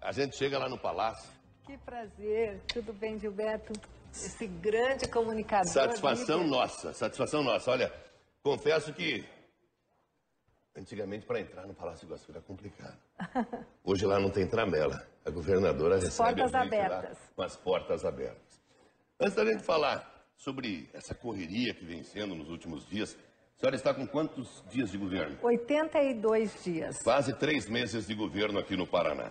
a gente chega lá no Palácio. Que prazer. Tudo bem, Gilberto? Esse grande comunicador. Satisfação nossa, satisfação nossa. Olha, confesso que antigamente para entrar no Palácio Iguaçu era complicado. Hoje lá não tem tramela. A governadora recebe portas a gente abertas. lá com as portas abertas. Antes da gente falar sobre essa correria que vem sendo nos últimos dias, a senhora está com quantos dias de governo? 82 dias. Quase 3 meses de governo aqui no Paraná.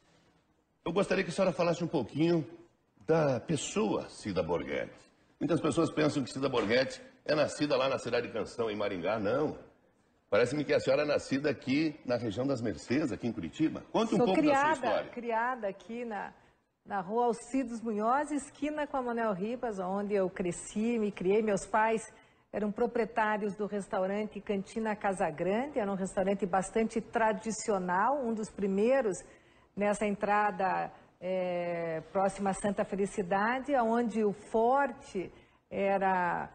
Eu gostaria que a senhora falasse um pouquinho da pessoa Cida Borghetti. Muitas pessoas pensam que Cida Borghetti é nascida lá na cidade de Canção, em Maringá. Não. Parece-me que a senhora é nascida aqui na região das Mercês, aqui em Curitiba. Conte um pouco da sua história. Criada aqui na rua Alcides Munhoz, esquina com a Manuel Ribas, onde eu cresci, me criei. Meus pais eram proprietários do restaurante Cantina Casa Grande. Era um restaurante bastante tradicional, um dos primeiros nessa entrada próxima a Santa Felicidade, onde o forte era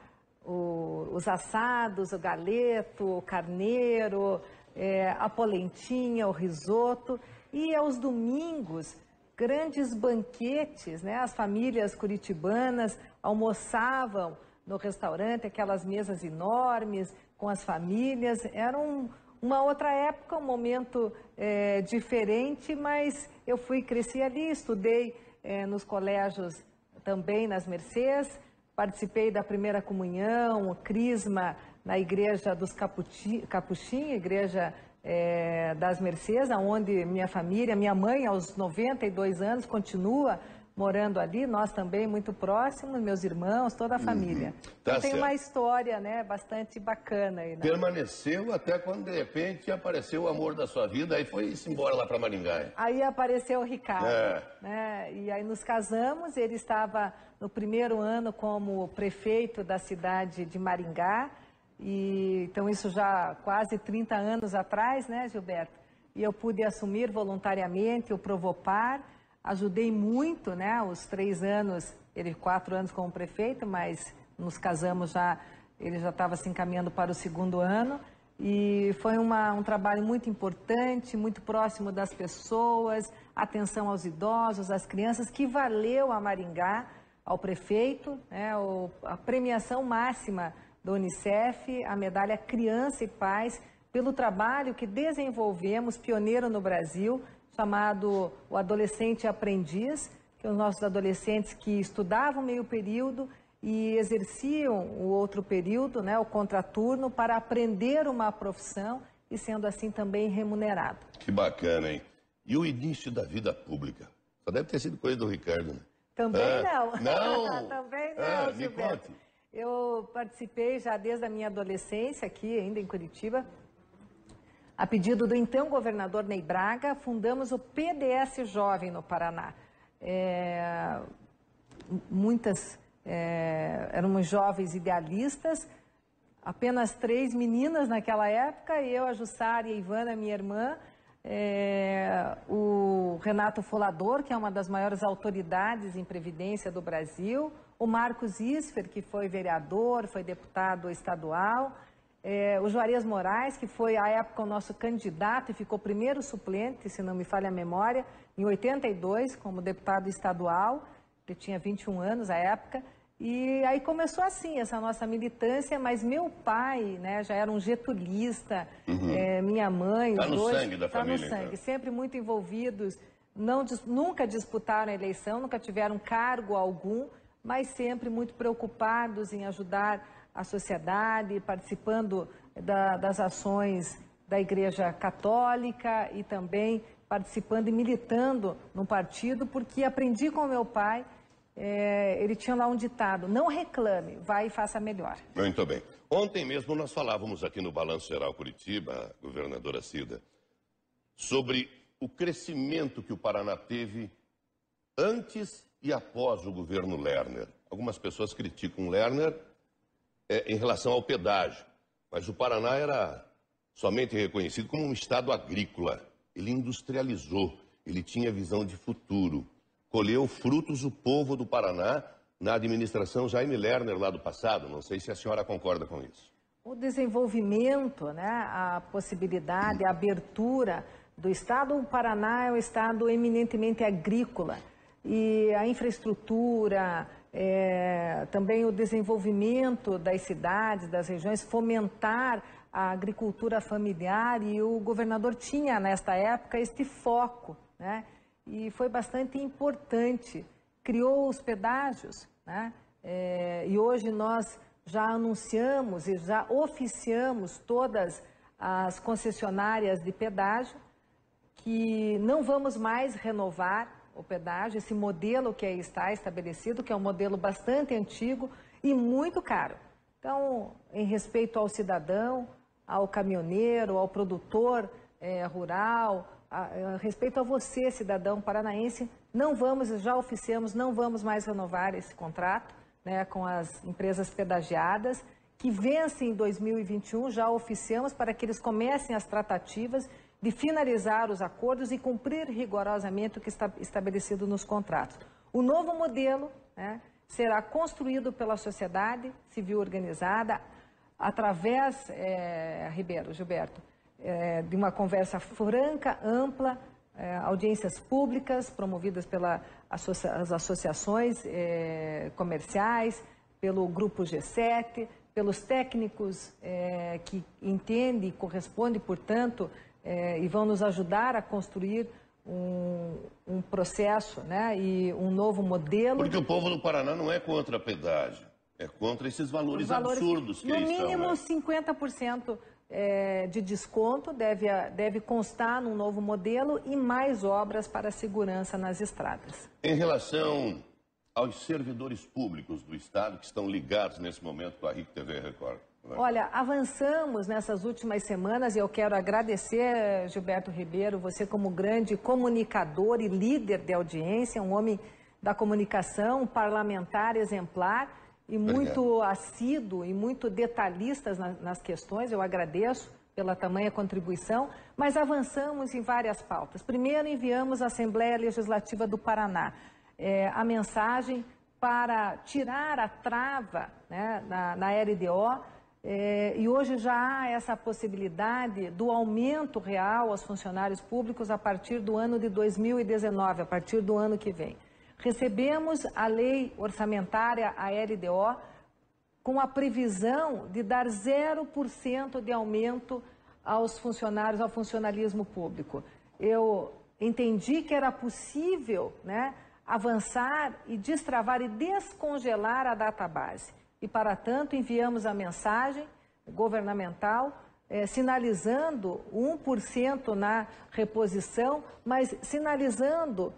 os assados, o galeto, o carneiro, a polentinha, o risoto. E aos domingos, grandes banquetes, né? As famílias curitibanas almoçavam no restaurante, aquelas mesas enormes com as famílias. Era uma outra época, um momento diferente, mas eu cresci ali, estudei nos colégios também nas Mercês, participei da primeira comunhão, o crisma na igreja dos Capuchinhos, igreja das Mercês, onde minha família, minha mãe aos 92 anos continua morando ali, nós também muito próximos, meus irmãos, toda a família. Tá então tem uma certo. história, né, bastante bacana aí, né? Permaneceu até quando, de repente, apareceu o amor da sua vida, aí foi-se embora lá para Maringá. Aí apareceu o Ricardo, né? E aí nos casamos, ele estava no primeiro ano como prefeito da cidade de Maringá, e então isso já quase 30 anos atrás, né, Gilberto? E eu pude assumir voluntariamente o Provopar. Ajudei muito, né, os 3 anos, ele 4 anos como prefeito, mas nos casamos já, ele já estava se encaminhando para o 2º ano. E foi um trabalho muito importante, muito próximo das pessoas, atenção aos idosos, às crianças, que valeu a Maringá, ao prefeito, né, a premiação máxima do Unicef, a medalha Criança e Paz, pelo trabalho que desenvolvemos, pioneiro no Brasil, chamado o Adolescente Aprendiz, que são os nossos adolescentes que estudavam meio período e exerciam o outro período, né, o contraturno, para aprender uma profissão e sendo assim também remunerado. Que bacana, hein? E o início da vida pública? Só deve ter sido coisa do Ricardo, né? Também não. Não? Também não, me Gilberto. conte. Eu participei já desde a minha adolescência aqui, ainda em Curitiba. A pedido do então governador Ney Braga, fundamos o PDS Jovem no Paraná. Éramos jovens idealistas, apenas 3 meninas naquela época, eu, a Jussara e a Ivana, minha irmã, o Renato Folador, que é uma das maiores autoridades em previdência do Brasil, o Marcos Isfer, que foi vereador, foi deputado estadual, o Juarez Moraes, que foi à época o nosso candidato e ficou primeiro suplente, se não me falha a memória, em 82, como deputado estadual. Ele tinha 21 anos à época. E aí começou assim, essa nossa militância, mas meu pai, né, já era um getulista, minha mãe, Tá os no dois... sangue da família, Tá no sangue, então. sempre muito envolvidos, nunca disputaram a eleição, nunca tiveram cargo algum, mas sempre muito preocupados em ajudar a sociedade, participando das ações da Igreja Católica e também participando e militando no partido, porque aprendi com meu pai, ele tinha lá um ditado: não reclame, vai e faça melhor. Muito bem. Ontem mesmo nós falávamos aqui no Balanço Geral Curitiba, governadora Cida, sobre o crescimento que o Paraná teve antes e após o governo Lerner. Algumas pessoas criticam o Lerner em relação ao pedágio, mas o Paraná era somente reconhecido como um estado agrícola. Ele industrializou, ele tinha visão de futuro. Colheu frutos o povo do Paraná na administração Jaime Lerner lá do passado. Não sei se a senhora concorda com isso. O desenvolvimento, né, a possibilidade, a abertura do estado. O Paraná é um estado eminentemente agrícola e a infraestrutura, também o desenvolvimento das cidades, das regiões, fomentar a agricultura familiar, e o governador tinha nesta época este foco, né? E foi bastante importante. Criou os pedágios, né? E hoje nós já anunciamos e já oficiamos todas as concessionárias de pedágio que não vamos mais renovar o pedágio, esse modelo que aí está estabelecido, que é um modelo bastante antigo e muito caro. Então, em respeito ao cidadão, ao caminhoneiro, ao produtor rural, a respeito a você, cidadão paranaense, já oficiamos, não vamos mais renovar esse contrato, né, com as empresas pedagiadas, que vencem em 2021, já oficiamos para que eles comecem as tratativas de finalizar os acordos e cumprir rigorosamente o que está estabelecido nos contratos. O novo modelo, né, será construído pela sociedade civil organizada, através, Gilberto, de uma conversa franca, ampla, audiências públicas promovidas pelas associações comerciais, pelo Grupo G7, pelos técnicos que entendem e correspondem, portanto, e vão nos ajudar a construir um processo, né, e um novo modelo. Porque o povo do Paraná não é contra pedágio, é contra esses valores absurdos que aí estão. No mínimo 50% de desconto deve constar no novo modelo e mais obras para a segurança nas estradas. Em relação aos servidores públicos do Estado que estão ligados nesse momento com a RIC TV Record. Olha, avançamos nessas últimas semanas e eu quero agradecer, Gilberto Ribeiro, você como grande comunicador e líder de audiência, um homem da comunicação, um parlamentar exemplar e muito assíduo e muito detalhista nas questões. Eu agradeço pela tamanha contribuição, mas avançamos em várias pautas. Primeiro, enviamos à Assembleia Legislativa do Paraná a mensagem para tirar a trava, né, na LDO, e hoje já há essa possibilidade do aumento real aos funcionários públicos a partir do ano de 2019, a partir do ano que vem. Recebemos a lei orçamentária, a LDO, com a previsão de dar 0% de aumento aos funcionários, ao funcionalismo público. Eu entendi que era possível, né, avançar e destravar e descongelar a database. E, para tanto, enviamos a mensagem governamental sinalizando 1% na reposição, mas sinalizando,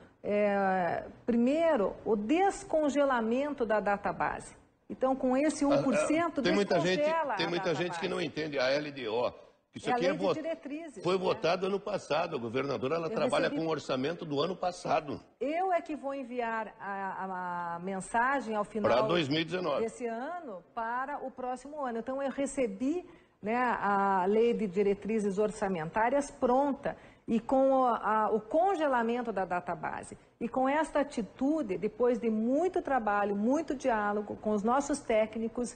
primeiro, o descongelamento da database. Então, com esse 1%, tem muita gente que não entende a LDO. Isso aqui foi votado ano passado. A governadora trabalha com o orçamento do ano passado. Eu é que vou enviar a mensagem ao final para 2019. Desse ano para o próximo ano. Então, eu recebi, né, a lei de diretrizes orçamentárias pronta e com o congelamento da database. E com esta atitude, depois de muito trabalho, muito diálogo com os nossos técnicos,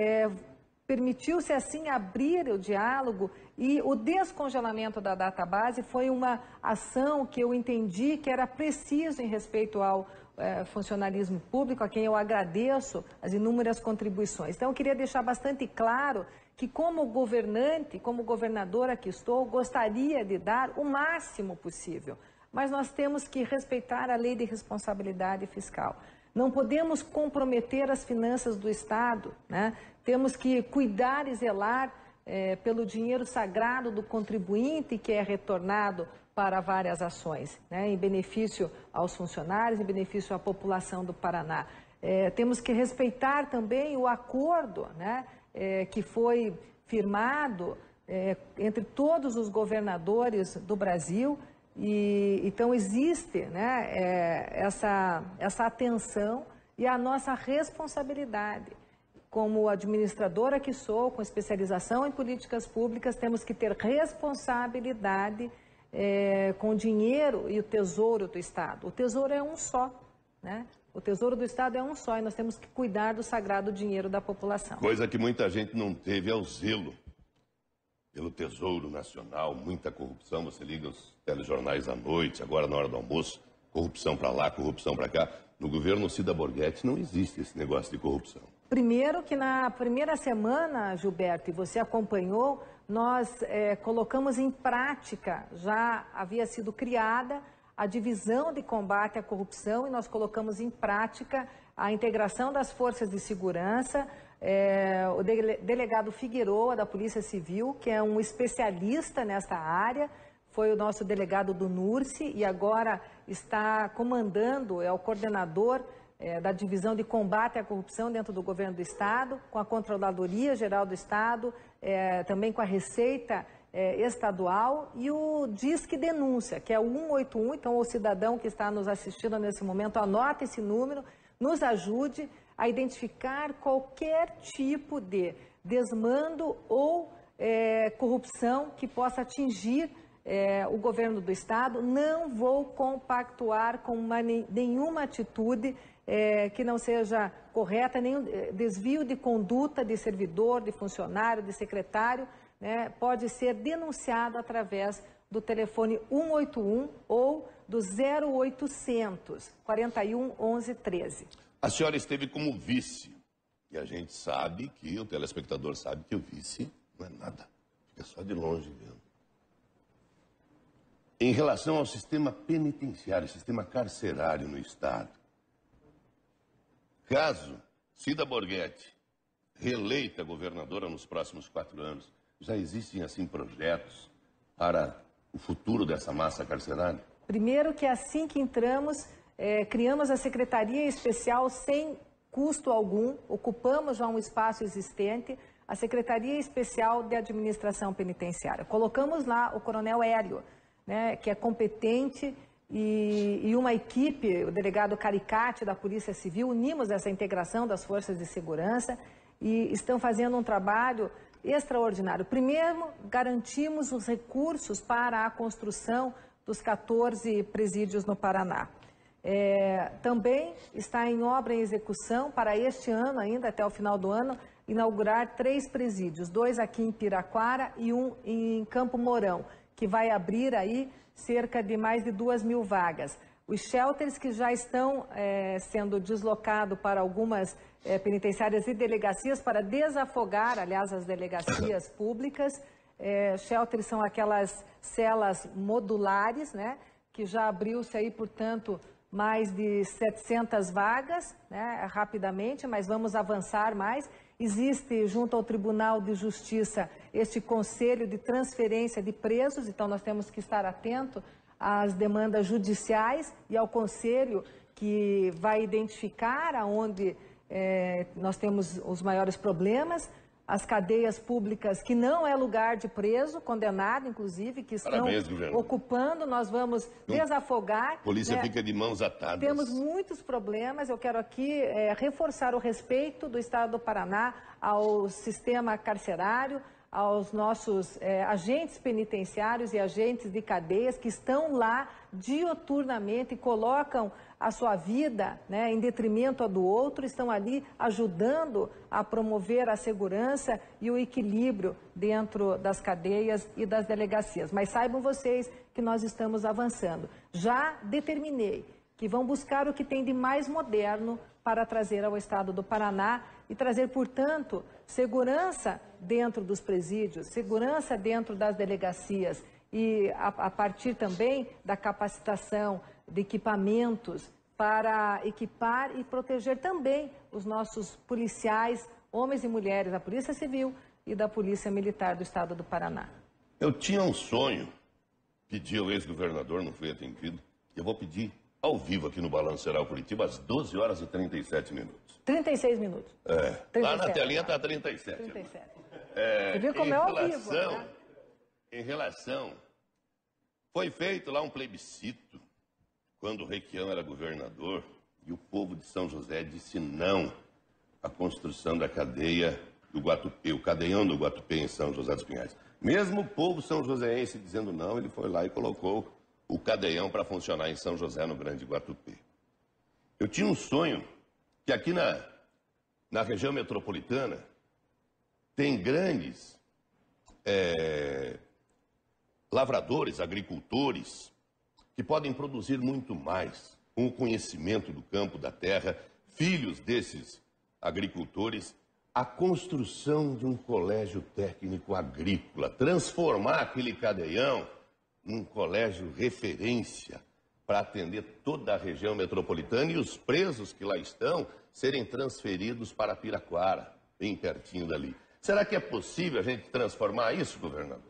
permitiu-se assim abrir o diálogo, e o descongelamento da database foi uma ação que eu entendi que era preciso em respeito ao funcionalismo público, a quem eu agradeço as inúmeras contribuições. Então, eu queria deixar bastante claro que, como governante, como governadora que estou, gostaria de dar o máximo possível, mas nós temos que respeitar a lei de responsabilidade fiscal. Não podemos comprometer as finanças do Estado, né? Temos que cuidar e zelar pelo dinheiro sagrado do contribuinte, que é retornado para várias ações, né? Em benefício aos funcionários, em benefício à população do Paraná. Temos que respeitar também o acordo, né, que foi firmado entre todos os governadores do Brasil. E então existe, né, essa atenção e a nossa responsabilidade. Como administradora que sou, com especialização em políticas públicas, temos que ter responsabilidade com o dinheiro e o tesouro do Estado. O tesouro é um só, né? O tesouro do Estado é um só e nós temos que cuidar do sagrado dinheiro da população. Coisa que muita gente não teve é o zelo pelo Tesouro Nacional, muita corrupção. Você liga os telejornais à noite, agora na hora do almoço, corrupção para lá, corrupção para cá. No governo Cida Borghetti não existe esse negócio de corrupção. Primeiro que na primeira semana, Gilberto, e você acompanhou, nós colocamos em prática, já havia sido criada a divisão de combate à corrupção e nós colocamos em prática a integração das forças de segurança. O delegado Figueroa, da Polícia Civil, que é um especialista nesta área, foi o nosso delegado do NURSE e agora está comandando, é o coordenador da divisão de combate à corrupção dentro do governo do Estado, com a Controladoria Geral do Estado, também com a Receita Estadual e o Disque Denúncia, que é o 181. Então, o cidadão que está nos assistindo nesse momento, anota esse número, nos ajude a identificar qualquer tipo de desmando ou corrupção que possa atingir o governo do Estado. Não vou compactuar com nenhuma atitude que não seja correta, nenhum desvio de conduta de servidor, de funcionário, de secretário, né, pode ser denunciado através do telefone 181 ou do 0800 41 11 13. A senhora esteve como vice, e a gente sabe que, o telespectador sabe que o vice não é nada, fica só de longe vendo. Em relação ao sistema penitenciário, sistema carcerário no Estado, caso Cida Borghetti reeleita governadora nos próximos 4 anos, já existem, assim, projetos para o futuro dessa massa carcerária? Primeiro que assim que entramos, criamos a Secretaria Especial sem custo algum, ocupamos já um espaço existente, a Secretaria Especial de Administração Penitenciária. Colocamos lá o Coronel Hélio, né, que é competente, e uma equipe, o delegado Caricati da Polícia Civil, unimos essa integração das forças de segurança e estão fazendo um trabalho extraordinário. Primeiro, garantimos os recursos para a construção dos 14 presídios no Paraná. Também está em obra em execução para este ano, ainda até o final do ano, inaugurar 3 presídios, 2 aqui em Piraquara e 1 em Campo Mourão, que vai abrir aí cerca de mais de 2.000 vagas. Os shelters que já estão sendo deslocados para algumas penitenciárias e delegacias para desafogar, aliás, as delegacias públicas. Shelters são aquelas celas modulares, né, que já abriu-se aí, portanto, mais de 700 vagas, né, rapidamente, mas vamos avançar mais. Existe, junto ao Tribunal de Justiça, este Conselho de Transferência de Presos, então nós temos que estar atento às demandas judiciais e ao Conselho que vai identificar aonde nós temos os maiores problemas, as cadeias públicas, que não é lugar de preso, condenado, inclusive, que estão ocupando, nós vamos desafogar. A polícia fica de mãos atadas. Temos muitos problemas, eu quero aqui reforçar o respeito do Estado do Paraná ao sistema carcerário, aos nossos agentes penitenciários e agentes de cadeias que estão lá diuturnamente e colocam a sua vida, né, em detrimento do outro, estão ali ajudando a promover a segurança e o equilíbrio dentro das cadeias e das delegacias. Mas saibam vocês que nós estamos avançando. Já determinei que vão buscar o que tem de mais moderno para trazer ao Estado do Paraná e trazer, portanto, segurança dentro dos presídios, segurança dentro das delegacias e a partir também da capacitação de equipamentos para equipar e proteger também os nossos policiais, homens e mulheres, da Polícia Civil e da Polícia Militar do Estado do Paraná. Eu tinha um sonho, pedi ao ex-governador, não fui atendido, eu vou pedir ao vivo aqui no Balanço Geral Curitiba, às 12 horas e 37 minutos. 36 minutos. 37, lá na telinha está 37. 37. Você viu como é ao vivo, né? Em relação, foi feito lá um plebiscito, quando o Requião era governador, e o povo de São José disse não à construção da cadeia do Guatupê, o cadeião do Guatupê em São José dos Pinhais. Mesmo o povo são-joséense dizendo não, ele foi lá e colocou o cadeião para funcionar em São José, no Grande Guatupê. Eu tinha um sonho que aqui na região metropolitana tem grandes lavradores, agricultores, que podem produzir muito mais com o conhecimento do campo, da terra, filhos desses agricultores, a construção de um colégio técnico agrícola, transformar aquele Cadeião num colégio referência para atender toda a região metropolitana e os presos que lá estão serem transferidos para Piraquara, bem pertinho dali. Será que é possível a gente transformar isso, governador?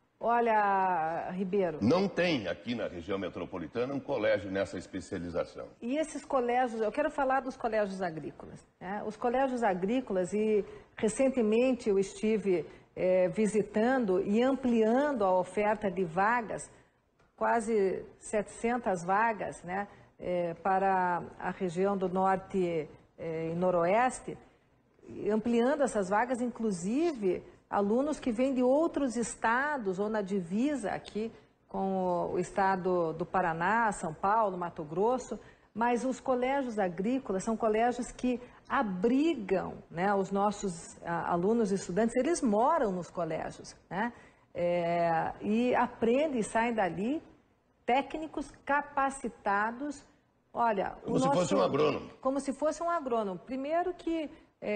Olha, Ribeiro... Não tem aqui na região metropolitana um colégio nessa especialização. E esses colégios, eu quero falar dos colégios agrícolas, né? Os colégios agrícolas, e recentemente eu estive visitando e ampliando a oferta de vagas, quase 700 vagas, né, para a região do norte e noroeste, ampliando essas vagas, inclusive alunos que vêm de outros estados ou na divisa aqui com o estado do Paraná, São Paulo, Mato Grosso, mas os colégios agrícolas são colégios que abrigam, né, os nossos alunos e estudantes, eles moram nos colégios, né, e aprendem e saem dali técnicos capacitados. Olha, como se fosse um agrônomo. Como se fosse um agrônomo. Primeiro que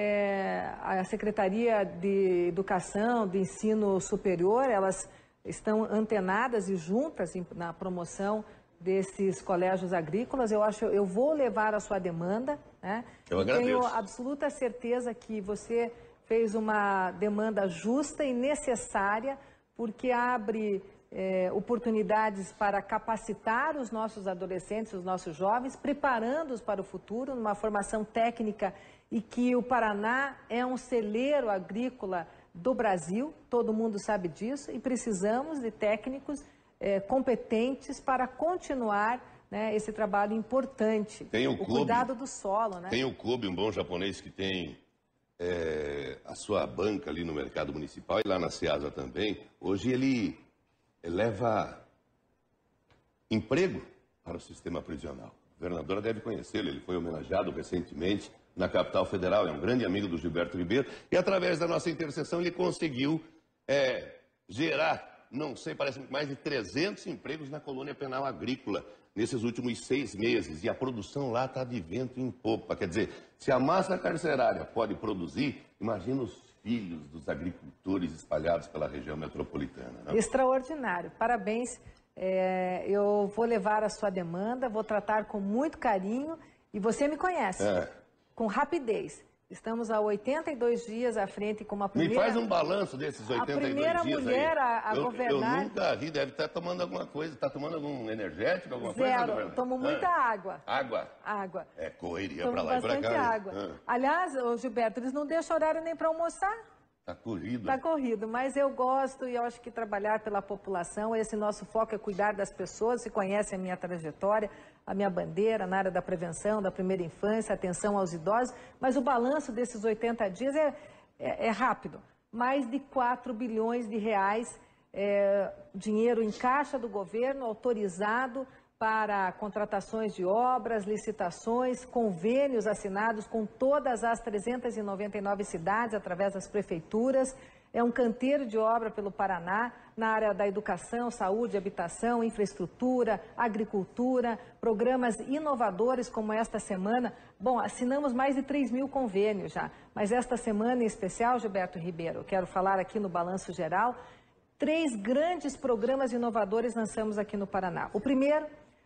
a Secretaria de Educação, de Ensino Superior, elas estão antenadas e juntas na promoção desses colégios agrícolas. Eu vou levar a sua demanda, né? Eu agradeço. Tenho absoluta certeza que você fez uma demanda justa e necessária, porque abre oportunidades para capacitar os nossos adolescentes, os nossos jovens, preparando-os para o futuro, numa formação técnica, e que o Paraná é um celeiro agrícola do Brasil, todo mundo sabe disso, e precisamos de técnicos competentes para continuar, né, esse trabalho importante. Tem o cuidado do solo, né? Tem o Kobe, um bom japonês que tem a sua banca ali no mercado municipal e lá na Ceasa também. Hoje ele leva emprego para o sistema prisional. A governadora deve conhecê-lo, ele foi homenageado recentemente na capital federal, é um grande amigo do Gilberto Ribeiro, e através da nossa intercessão ele conseguiu gerar, não sei, parece mais de 300 empregos na colônia penal agrícola nesses últimos 6 meses, e a produção lá está de vento em popa. Quer dizer, se a massa carcerária pode produzir, imagina os filhos dos agricultores espalhados pela região metropolitana. Né? Extraordinário, parabéns. Eu vou levar a sua demanda, vou tratar com muito carinho, e você me conhece, com rapidez. Estamos há 82 dias à frente com uma primeira... Me faz um balanço desses 82 dias aí. A primeira mulher a governar... Eu nunca vi, deve estar tomando alguma coisa. Está tomando algum energético, alguma coisa? Zero, tomo muita água. Água? Água. Correria para lá e para cá. Bastante água. Aliás, Gilberto, eles não deixam horário nem para almoçar. Está corrido. Está corrido, mas eu gosto e eu acho que trabalhar pela população, esse nosso foco é cuidar das pessoas. Você conhece a minha trajetória, a minha bandeira na área da prevenção, da primeira infância, atenção aos idosos, mas o balanço desses 80 dias é rápido. Mais de 4 bilhões de reais, dinheiro em caixa do governo, autorizado para contratações de obras, licitações, convênios assinados com todas as 399 cidades, através das prefeituras. É um canteiro de obra pelo Paraná, na área da educação, saúde, habitação, infraestrutura, agricultura, programas inovadores como esta semana. Bom, assinamos mais de 3 mil convênios já, mas esta semana em especial, Gilberto Ribeiro, quero falar aqui no Balanço Geral, 3 grandes programas inovadores lançamos aqui no Paraná. O primeiro,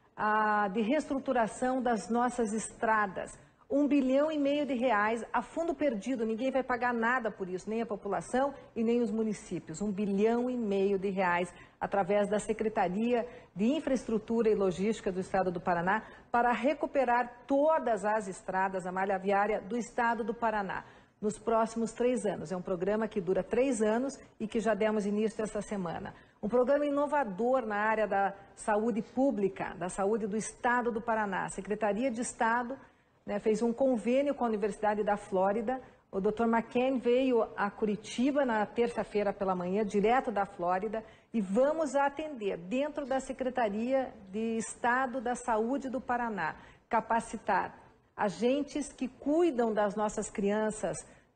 de reestruturação das nossas estradas. 1,5 bilhão de reais a fundo perdido, ninguém vai pagar nada por isso, nem a população e nem os municípios. 1,5 bilhão de reais através da Secretaria de Infraestrutura e Logística do Estado do Paraná para recuperar todas as estradas, a malha viária do Estado do Paraná nos próximos 3 anos. É um programa que dura 3 anos e que já demos início essa semana. Um programa inovador na área da saúde pública, da saúde do Estado do Paraná. A Secretaria de Estado, né, fez um convênio com a Universidade da Flórida. O Dr. McKen veio a Curitiba na terça-feira pela manhã, direto da Flórida, e vamos atender, dentro da Secretaria de Estado da Saúde do Paraná, capacitar agentes que cuidam das nossas crianças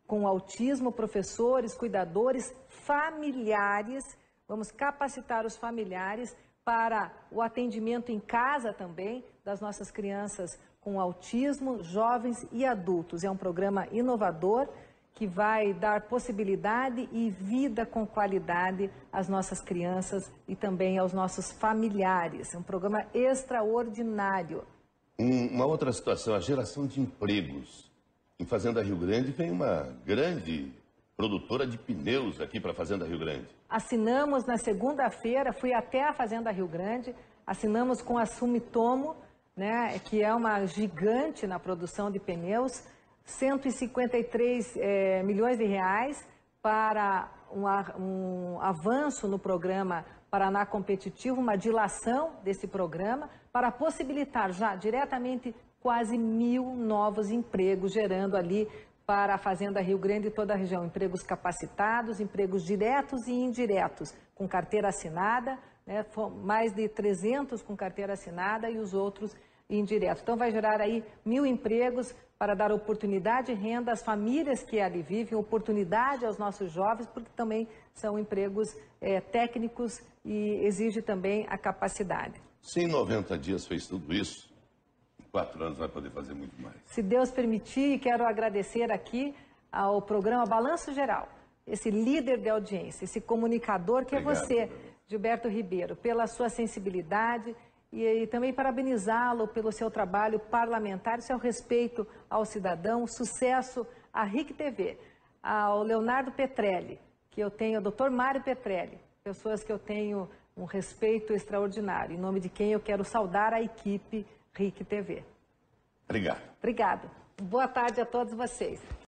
com autismo, professores, cuidadores, familiares. Vamos capacitar os familiares para o atendimento em casa também das nossas crianças com autismo, jovens e adultos. É um programa inovador que vai dar possibilidade e vida com qualidade às nossas crianças e também aos nossos familiares. É um programa extraordinário. Uma outra situação, a geração de empregos. Em Fazenda Rio Grande vem uma grande produtora de pneus aqui para a Fazenda Rio Grande. Assinamos na segunda-feira, fui até a Fazenda Rio Grande, assinamos com a Sumitomo, né, que é uma gigante na produção de pneus, 153 milhões de reais para um avanço no programa Paraná Competitivo, uma dilação desse programa, para possibilitar já diretamente quase 1.000 novos empregos, gerando ali para a Fazenda Rio Grande e toda a região, empregos capacitados, empregos diretos e indiretos, com carteira assinada, né, mais de 300 com carteira assinada e os outros indiretos. Então vai gerar aí 1.000 empregos para dar oportunidade e renda às famílias que ali vivem, oportunidade aos nossos jovens, porque também são empregos técnicos e exige também a capacidade. Se em 90 dias fez tudo isso, em 4 anos vai poder fazer muito mais. Se Deus permitir, quero agradecer aqui ao programa Balanço Geral, esse líder de audiência, esse comunicador que Obrigado, é você, Gilberto Ribeiro, pela sua sensibilidade e também parabenizá-lo pelo seu trabalho parlamentar, seu respeito ao cidadão, sucesso à RIC TV, ao Leonardo Petrelli, que eu tenho, ao Dr. Mário Petrelli, pessoas que eu tenho um respeito extraordinário, em nome de quem eu quero saudar a equipe RIC TV. Obrigado. Obrigado. Boa tarde a todos vocês.